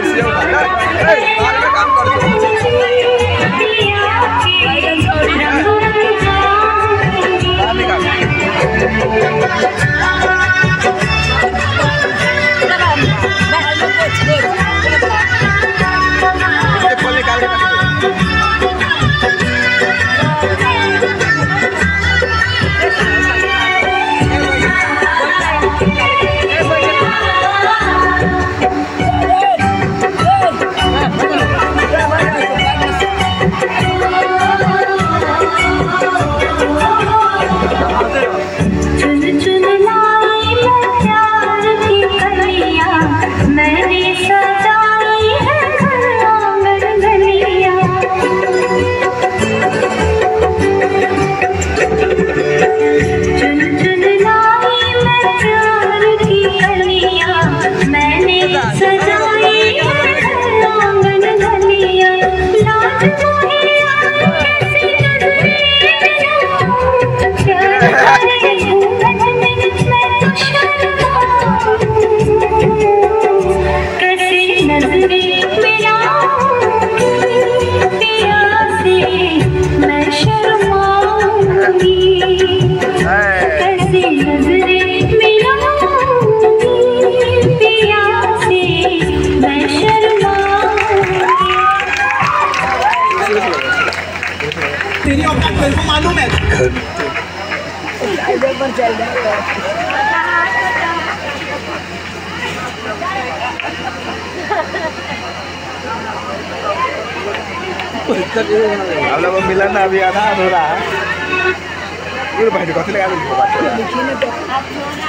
कुर्सी काम तेरी औकात मेरे को मालूम है। हम लोग को मिला ना अभी आधा अधूरा है। ये बैठ कथी लगा